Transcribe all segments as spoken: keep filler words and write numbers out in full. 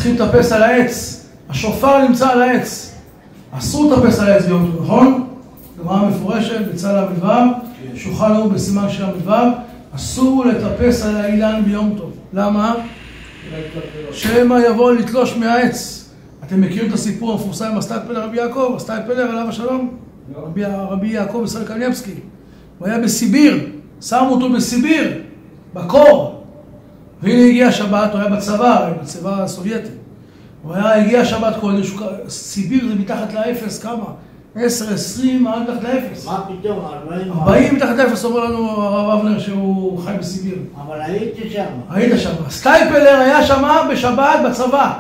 צריכים לטפס על העץ. השופר נמצא על העץ. אסור לטפס על העץ ביום טוב, נכון? גמרא מפורשת, בצד המדבר, שולחן ערוך בסימן של המדבר, אסור לטפס על האילן ביום טוב. למה? שמא יבוא לתלוש מהעץ. אתם מכירים את הסיפור המפורסם עם הסטייפלר רבי יעקב? הסטייפלר עליו השלום? רבי, רבי יעקב ישראל קניבסקי. הוא היה בסיביר, שמו אותו בסיביר, בקור. והנה הגיע שבת, הוא היה בצבא, בצבא הסובייטי. הוא היה, הגיע שבת קודש, סיביר זה מתחת לאפס, כמה? עשר, עשרים, עד מתחת לאפס. מה פתאום? ארבעים מתחת לאפס, אומר לנו הרב אבנר שהוא חי בסיביר. אבל הייתי שם. היית שם. סטייפלר היה שם בשבת בצבא.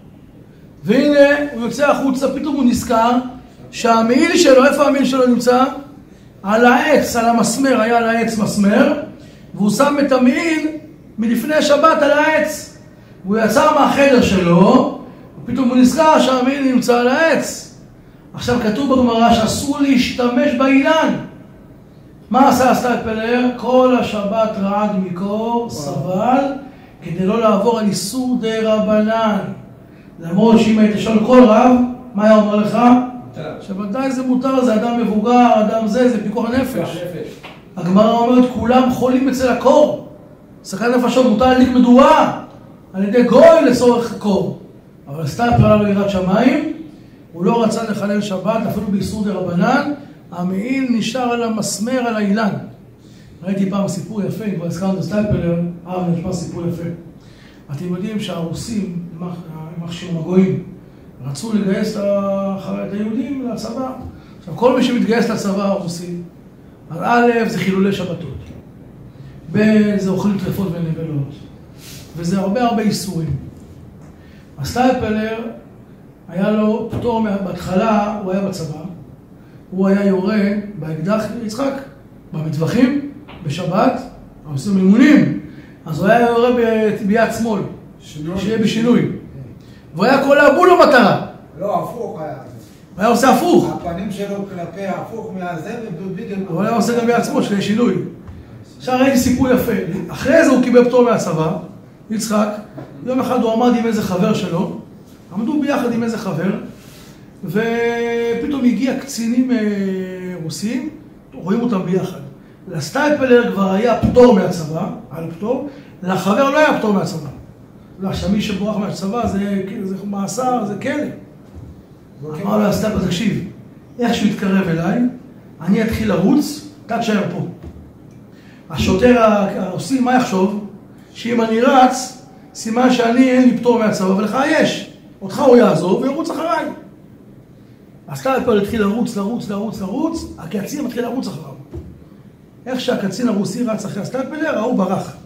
והנה הוא יוצא החוצה, פתאום הוא נזכר שהמעיל שלו, איפה המעיל שלו נמצא? על העץ, על המסמר, היה על העץ מסמר, והוא שם את המעיל מלפני שבת על העץ. הוא יצא מהחדר שלו, ופתאום הוא נזכר שהמעיל נמצא על העץ. עכשיו כתוב בגמרא שאסור להשתמש באילן. מה עשה הסטייפלר? כל השבת רעד מקור, סבל, כדי לא לעבור על איסור די רבנן. למרות שאם היית שואל כל רב, מה היה אומר לך? שבוודאי זה מותר, זה אדם מבוגר, אדם זה, זה פיקוח נפש. הגמרא אומרת, כולם חולים אצל הקור. סכנת נפשות, מותר להדליק מדורה, על ידי גוי לצורך קור. אבל סטייפלר לא יראת שמיים, הוא לא רצה לחלל שבת, אפילו באיסור די רבנן, המעיל נשאר על המסמר, על האילן. ראיתי פעם סיפור יפה, כבר הזכרנו את סטייפלר, אה, נשמע סיפור יפה. אתם יודעים שהרוסים, מחשבים הגויים, רצו לגייס את היהודים לצבא. עכשיו, כל מי שמתגייס לצבא הרוסי, אז א', זה חילולי שבתות. ב', זה אוכלים טרפות ונבלות. וזה הרבה הרבה איסורים. הסטייפלר, היה לו פטור, בהתחלה הוא היה בצבא, הוא היה יורה באקדח יצחק, במטווחים, בשבת, עושים אימונים, אז הוא היה יורה ביד שמאל, שיהיה בשינוי. והוא היה כל הבול המטרה. לא, הפוך היה. הוא היה עושה הפוך. הפנים שלו כלפי הפוך מהזה ובדיוק. הוא היה עושה גם ביד שמאל, שיהיה שינוי. עכשיו ראיתי סיפור יפה. אחרי זה הוא קיבל פטור מהצבא, יצחק, יום אחד הוא עמד עם איזה חבר שלו, עמדו ביחד עם איזה חבר, ופתאום הגיע קצינים רוסים, רואים אותם ביחד. לסטייפלר כבר היה פטור מהצבא, היה פטור, לחבר לא היה פטור מהצבא. לא, שמי שבורח מהצבא זה, זה מאסר, זה כלא. אמר לו הסטייפלר, תקשיב, איך שהוא יתקרב אליי, אני אתחיל לרוץ, אתה תשאר פה. השוטר הרוסי, מה יחשוב? שאם אני רץ, סימן שאני אין לי פטור מהצבא, ולך יש. אותך הוא יעזוב וירוץ אחריי. הסטייפלר התחיל לרוץ, לרוץ, לרוץ, לרוץ, הקצין מתחיל לרוץ אחריו. איך שהקצין הרוסי רץ אחרי הסטייפלר, הוא ברח.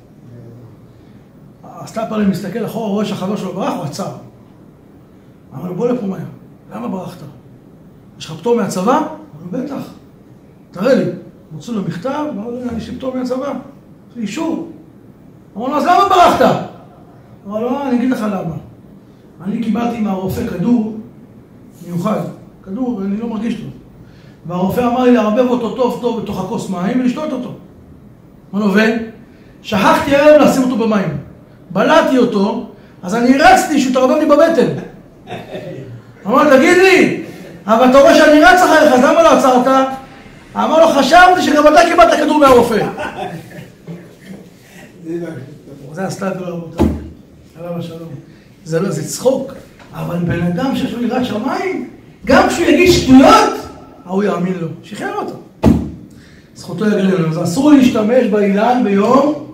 הסטייפלר מסתכל אחורה, רואה שהחבר שלו ברח, הוא עצר. אמר לו, בוא לפה מהר, למה ברחת? יש לך פטור מהצבא? אמר לו, בטח, תראה לי. מוצאו לו מכתב, אמר לו, יש לי פטור מהצבא, יש לי אישור. אמר לו, אז למה ברחת? אמר לו, אני אגיד לך למה. אני קיבלתי מהרופא כדור מיוחד, כדור, אני לא מרגיש טוב. והרופא אמר לי לערבב אותו טוב טוב בתוך הכוס מים ולשתות אותו. אמר לו, ושכחתי היום לשים אותו במים. בלעתי אותו, אז אני רצתי שהוא תרבב לי בבטן. אמר לו, תגיד לי, אבל אתה רואה שאני רץ אחריך, אז למה לא עצרת? אמר לו, חשבתי שגם אתה קיבלת כדור מהרופא. זה הסטייפלר רבותיי, עליו השלום. זה לא, זה צחוק, אבל בן אדם שיש לו יראת שמיים, גם כשהוא יגיד שטויות, הוא יאמין לו, שחרר אותו. זכותו יגיד לנו, אז אסור להשתמש באילן ביום